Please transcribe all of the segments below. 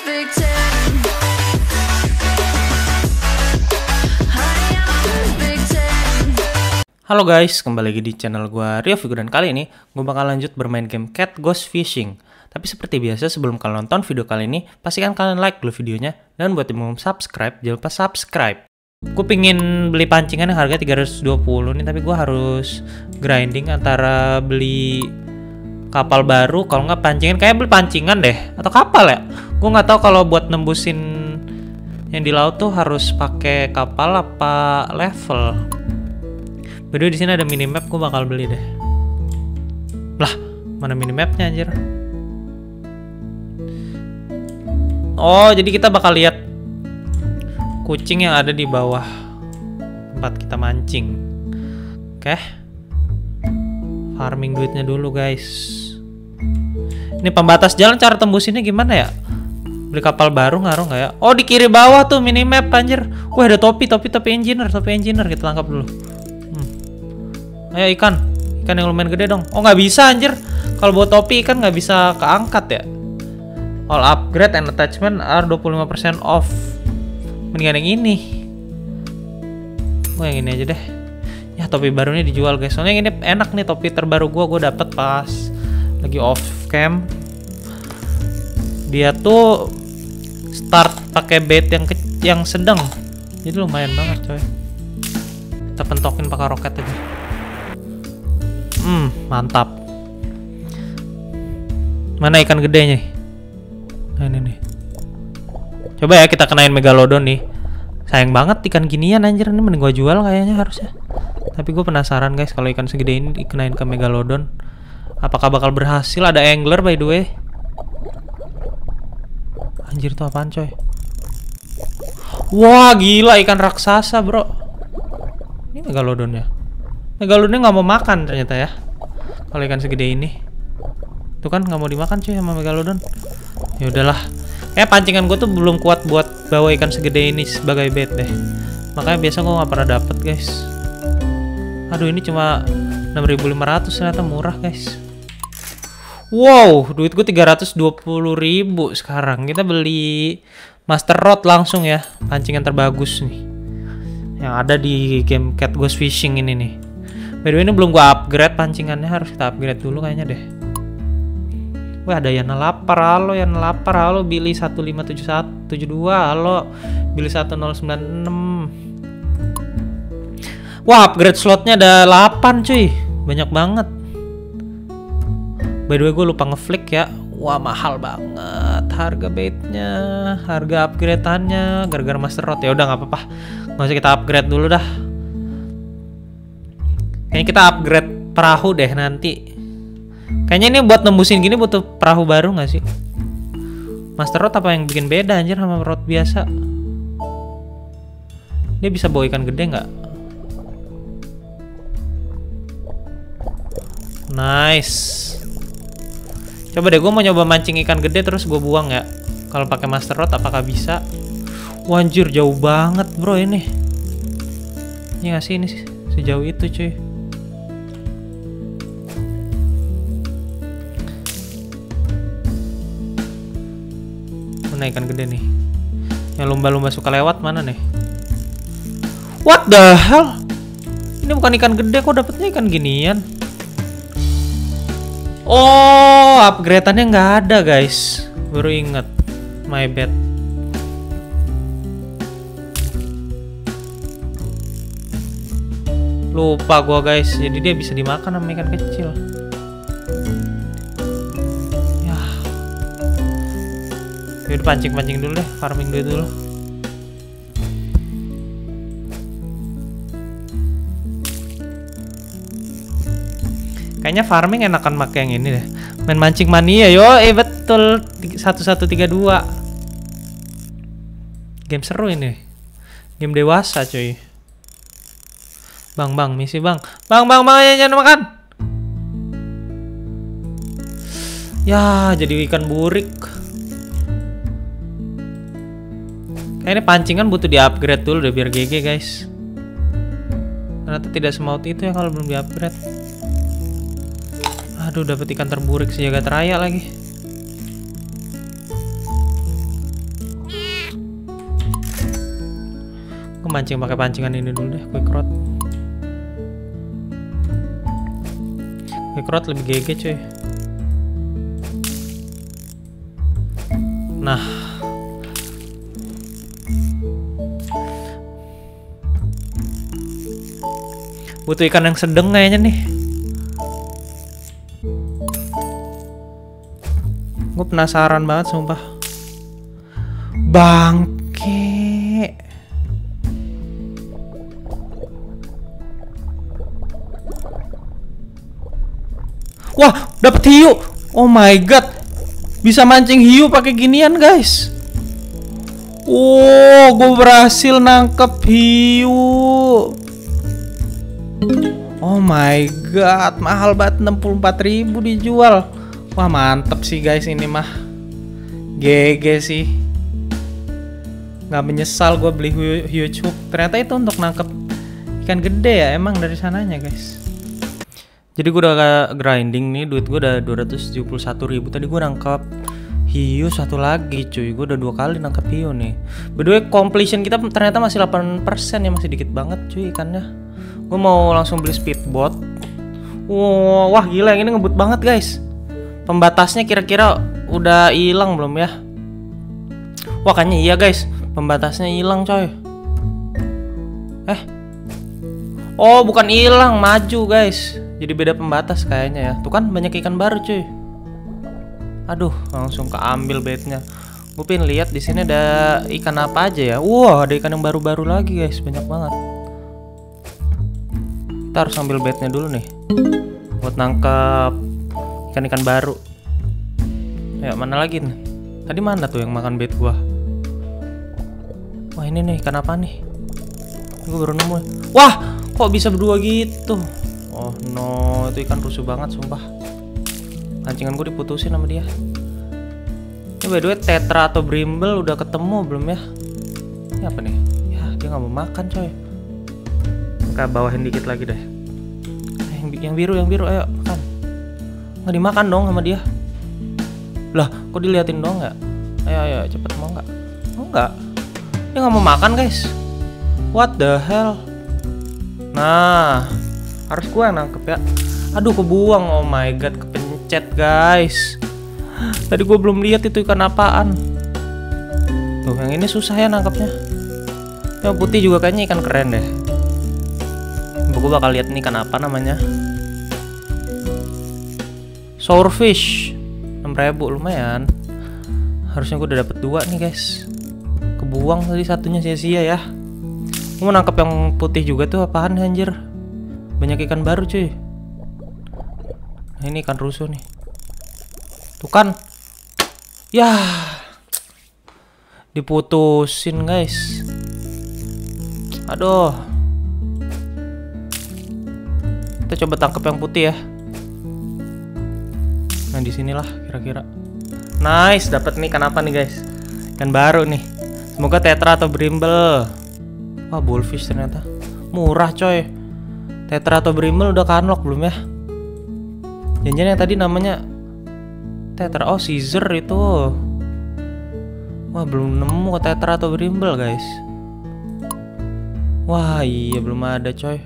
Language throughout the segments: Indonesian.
perfect 10. I am a perfect 10. Halo guys, kembali lagi di channel gue Rio Figo, dan kali ini gue bakal lanjut bermain game Cat Ghost Fishing. Tapi seperti biasa, sebelum kalian nonton video kali ini, pastikan kalian like dulu videonya, dan buat yang belum subscribe, jangan lupa subscribe. Gue pingin beli pancingan yang harga 320 nih, tapi gue harus grinding antara beli kapal baru, kalau nggak pancingan. Kayak beli pancingan deh, atau kapal ya. Gue nggak tahu kalau buat nembusin yang di laut tuh harus pakai kapal apa level. By the way, di sini ada minimap, gue bakal beli deh. Lah, mana minimapnya anjir? Oh, jadi kita bakal lihat kucing yang ada di bawah tempat kita mancing. Oke. Farming duitnya dulu, guys. Ini pembatas jalan, cara tembusinnya gimana ya? Beli kapal baru ngaruh nggak ya? Oh, di kiri bawah tuh minimap anjir. Wah, ada topi engineer, kita tangkap dulu. Ayo ikan yang lumayan gede dong. Oh, nggak bisa anjir. Kalau buat topi ikan nggak bisa keangkat ya. All upgrade and attachment are 25% off. Mendingan yang ini. Oh, yang ini aja deh. Ya, topi barunya dijual guys. Soalnya yang ini enak nih, topi terbaru gue dapet pas lagi off cam. Dia tuh start pakai bait yang sedang. Jadi lumayan banget coy. Kita pentokin pakai roket aja. Mantap. Mana ikan gedenya? Nah, ini nih. Coba ya kita kenain megalodon nih. Sayang banget ikan ginian anjir, ini mending gua jual kayaknya harusnya. Tapi gue penasaran guys, kalau ikan segede ini dikenain ke megalodon, apakah bakal berhasil? Ada angler by the way. Anjir, tuh apaan coy? Wah, gila, ikan raksasa bro. Ini megalodonnya. Megalodonnya nggak mau makan ternyata ya. Kalau ikan segede ini, tuh kan nggak mau dimakan cuy sama megalodon. Ya udahlah. Pancingan gue tuh belum kuat buat bawa ikan segede ini sebagai bait deh. Makanya biasa gue nggak pernah dapet guys. Aduh, ini cuma 6.500, ternyata murah guys. Wow, duit gue 320.000 sekarang. Kita beli master rod langsung ya, pancingan terbagus nih yang ada di game Cat Ghost Fishing ini nih. By the way, ini belum gue upgrade pancingannya, harus kita upgrade dulu kayaknya deh. Wah, ada Yana lapar, halo Billy 15772, halo Billy 1096. Wah, upgrade slotnya ada 8 cuy, banyak banget. By the way, gue lupa ngeflick ya. Wah, mahal banget harga baitnya, harga upgradeannya gara-gara master rod. Ya udah, nggak apa-apa, nggak usah kita upgrade dulu dah. Kayaknya kita upgrade perahu deh nanti. Kayaknya ini buat nembusin gini butuh perahu baru nggak sih? Master rod apa yang bikin beda anjir sama rod biasa? Dia bisa bawa ikan gede nggak? Nice. Coba deh, gue mau nyoba mancing ikan gede terus gue buang ya. Kalau pakai master rod apakah bisa? Wah, anjir, jauh banget bro ini. Ini nggak sih, ini sejauh itu cuy. Mana ikan gede nih? Yang lumba-lumba suka lewat mana nih? What the hell? Ini bukan ikan gede, kok dapetnya ikan ginian? Oh, upgradeannya nggak ada guys. Baru inget, my bad. Lupa gua guys. Jadi dia bisa dimakan sama ikan kecil. Ya. Yaudah, pancing dulu deh, farming dulu. Kayaknya farming enakan pakai yang ini deh. Main mancing mania, yo, betul 1132. Game seru ini. Game dewasa, cuy. Bang, misi bang. Bang, jangan makan. Ya, jadi ikan burik. Kayak ini pancingan butuh di-upgrade dulu deh biar GG, guys. Ternyata tidak semaut itu ya kalau belum di-upgrade. Aduh, dapat ikan terburik sejagat raya lagi. Mancing pakai pancingan ini dulu deh, quick rod. Quick rod lebih GG cuy. Nah, butuh ikan yang sedang kayaknya nih. Gue penasaran banget sumpah. Bangke. Wah, dapet hiu. Oh my god. Bisa mancing hiu pakai ginian, guys. Oh, gue berhasil nangkep hiu. Oh my god, mahal banget, 64.000 dijual. Wah, mantep sih guys ini mah. GG sih. Nggak menyesal gue beli huge hook. Ternyata itu untuk nangkep ikan gede ya, emang dari sananya guys. Jadi gue udah grinding nih, duit gue udah 271.000. Tadi gue nangkep hiu satu lagi cuy. Gue udah 2 kali nangkep hiu nih. By the way, completion kita ternyata masih 8% ya, masih dikit banget cuy ikannya. Gue mau langsung beli speedboat. Wah gila, yang ini ngebut banget guys. Pembatasnya kira-kira udah hilang belum ya? Wah kayaknya iya guys, pembatasnya hilang coy. Oh bukan hilang, maju guys. Jadi beda pembatas kayaknya ya. Tuh kan banyak ikan baru cuy. Aduh, langsung keambil baitnya. Gue pengen lihat di sini ada ikan apa aja ya. Wah, ada ikan yang baru-baru lagi guys, banyak banget. Kita harus ambil baitnya dulu nih, buat nangkep ikan-ikan baru. Ya mana lagi nih? Tadi mana tuh yang makan bait gua? Wah ini nih ikan apa nih? Gue baru nemu. Wah, kok bisa berdua gitu? Oh no, itu ikan rusuh banget sumpah. Pancingan gue diputusin sama dia. Ini by the way, tetra atau brimble udah ketemu belum ya? Ini apa nih? Ya dia nggak mau makan coy. Kita bawahin dikit lagi deh. Yang biru ayo makan. Nggak dimakan dong sama dia. Lah kok diliatin dong nggak? Ayo cepet, mau nggak? Mau nggak? Dia nggak mau makan guys. What the hell? Nah, harus gue yang nangkep ya. Aduh kebuang, oh my god, kepencet guys. Tadi gue belum lihat itu ikan apaan. Tuh yang ini susah ya nangkepnya. Yang putih juga kayaknya ikan keren deh. Gue bakal lihat nih ikan apa namanya. Sourfish 6.000 lumayan. Harusnya gue udah dapet 2 nih guys. Kebuang tadi satunya sia-sia ya. Gue mau nangkep yang putih juga tuh, apaan anjir. Banyak ikan baru cuy. Nah ini ikan rusuh nih. Tuh kan. Yah, diputusin guys. Aduh. Kita coba tangkap yang putih ya. Nah disinilah kira-kira. Nice, dapat nih ikan apa nih guys? Ikan baru nih. Semoga tetra atau brimble. Wah bullfish ternyata. Murah coy. Tetra atau brimble udah unlock belum ya? Janjian yang tadi namanya tetra. Oh Caesar itu. Wah belum nemu tetra atau brimble guys. Wah iya belum ada coy.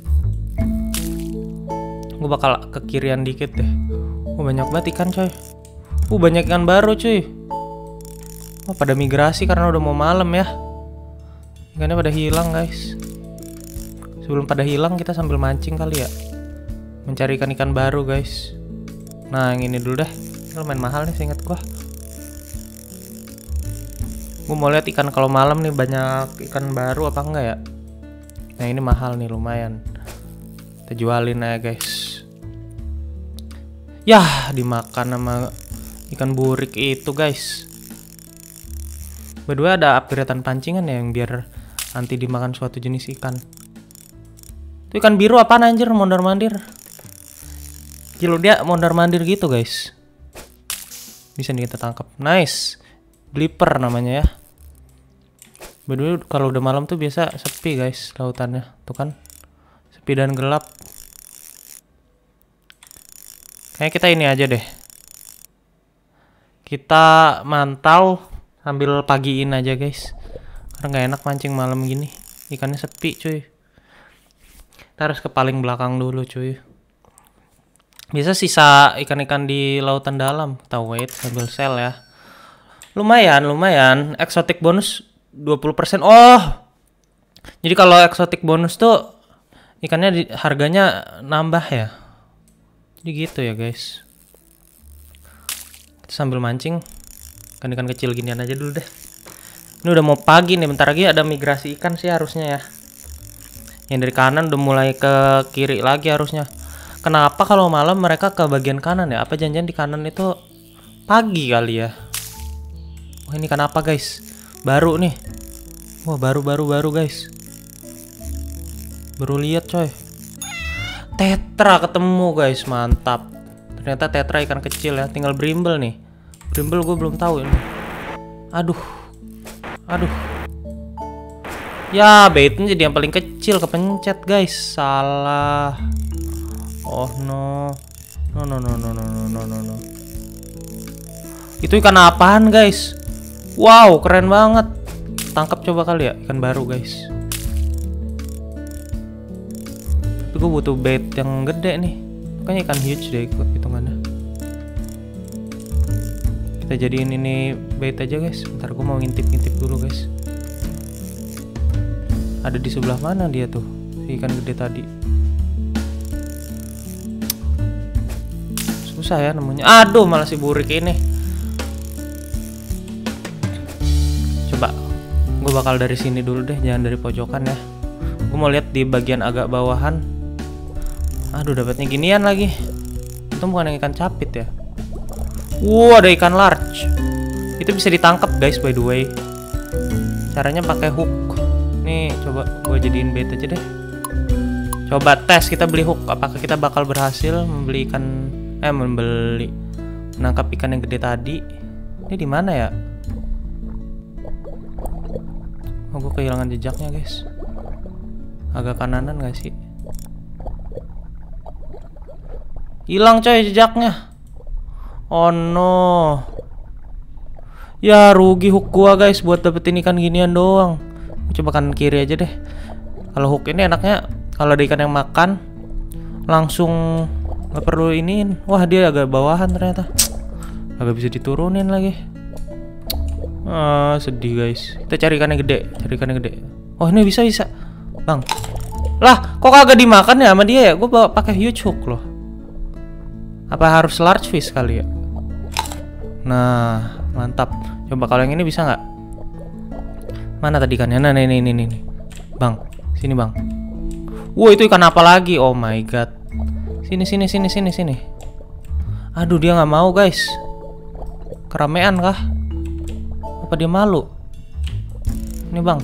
Gue bakal ke kirian dikit deh. Banyak banget ikan coy. Banyak ikan baru cuy. Pada migrasi karena udah mau malam ya. Ikannya pada hilang guys. Sebelum pada hilang kita sambil mancing kali ya. Mencari ikan-ikan baru guys. Nah yang ini dulu dah. Ini lumayan mahal nih seingat gua. Gua mau lihat ikan kalau malam nih banyak ikan baru apa enggak ya. Nah ini mahal nih lumayan. Kita jualin aja guys. Yah dimakan sama ikan burik itu guys. Berdua ada upgradean pancingan ya yang biar anti dimakan suatu jenis ikan. Itu ikan biru apaan anjir, mondar-mandir. Gila dia mondar-mandir gitu guys. Bisa nih kita tangkap. Nice. Blipper namanya ya. Berdua kalau udah malam tuh biasa sepi guys lautannya. Tuh kan. Sepi dan gelap. Kayaknya kita ini aja deh. Kita mantau sambil pagiin aja guys. Karena nggak enak mancing malam gini. Ikannya sepi cuy. Kita harus ke paling belakang dulu cuy. Biasa sisa ikan-ikan di lautan dalam. Kita wait sambil sell ya. Lumayan. Exotic bonus 20%. Oh. Jadi kalau exotic bonus tuh ikannya harganya nambah ya. Jadi gitu ya guys. Kita sambil mancing. Ikan-ikan kecil ginian aja dulu deh. Ini udah mau pagi nih. Bentar lagi ada migrasi ikan sih harusnya ya. Yang dari kanan udah mulai ke kiri lagi harusnya. Kenapa kalau malam mereka ke bagian kanan ya? Apa janjian di kanan itu pagi kali ya? Wah ini kenapa guys? Baru nih. Wah baru guys. Baru lihat coy. Tetra ketemu guys, mantap. Ternyata tetra ikan kecil ya. Tinggal brimble nih. Brimble gue belum tahu ini. Aduh. Ya baitnya jadi yang paling kecil, kepencet guys. Salah. Oh no. No. Itu ikan apaan guys? Wow, keren banget. Tangkap coba kali ya, ikan baru guys. Tapi gue butuh bait yang gede nih. Kayaknya ikan huge deh hitungannya. Kita jadiin ini bait aja guys. Bentar gue mau ngintip-ngintip dulu guys. Ada di sebelah mana dia tuh? Si ikan gede tadi. Susah ya namanya. Aduh, malah si burik ini. Coba gue bakal dari sini dulu deh, jangan dari pojokan ya. Gue mau lihat di bagian agak bawahan. Aduh, dapatnya ginian lagi. Itu bukan yang ikan capit ya. Wow, ada ikan large. Itu bisa ditangkap guys by the way. Caranya pakai hook. Nih, coba gue jadiin bait aja deh. Coba tes, kita beli hook. Apakah kita bakal berhasil membeli ikan menangkap ikan yang gede tadi? Ini di mana ya? Oh, gue kehilangan jejaknya guys. Agak kananan gak sih? Hilang coy jejaknya. Oh no. Ya rugi hook gua guys buat dapetin ikan ginian doang. Coba kanan kiri aja deh. Kalau hook ini enaknya kalau ada ikan yang makan langsung nggak perlu iniin. Wah dia agak bawahan ternyata. Agak bisa diturunin lagi. Sedih guys. Kita cari ikan yang gede. Oh ini bisa. Bang. Lah kok kagak dimakan ya sama dia ya? Gue bawa pakai huge hook loh. Apa harus large fish kali ya? Nah mantap. Coba kalau yang ini bisa nggak? Mana tadi ikannya? Nah ini. Bang. Sini bang. Wow itu ikan apa lagi? Oh my god. Sini. Aduh dia nggak mau guys. Keramaian kah? Apa dia malu? Ini bang.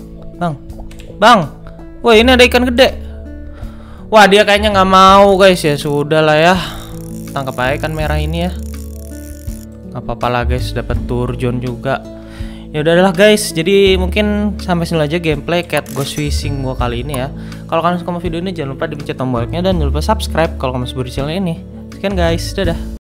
Wah ini ada ikan gede. Wah dia kayaknya nggak mau guys ya. Sudah lah ya. Tangkap aja ikan merah ini ya. Gak apa-apa lah guys. Dapat turjon juga. Ya udahlah guys, jadi mungkin sampai sini aja gameplay Cat Ghost Fishing gua kali ini ya. Kalau kalian suka sama video ini jangan lupa dipencet tombol like-nya dan jangan lupa subscribe kalau kamu masih baru di channel ini. Sekian guys, dadah.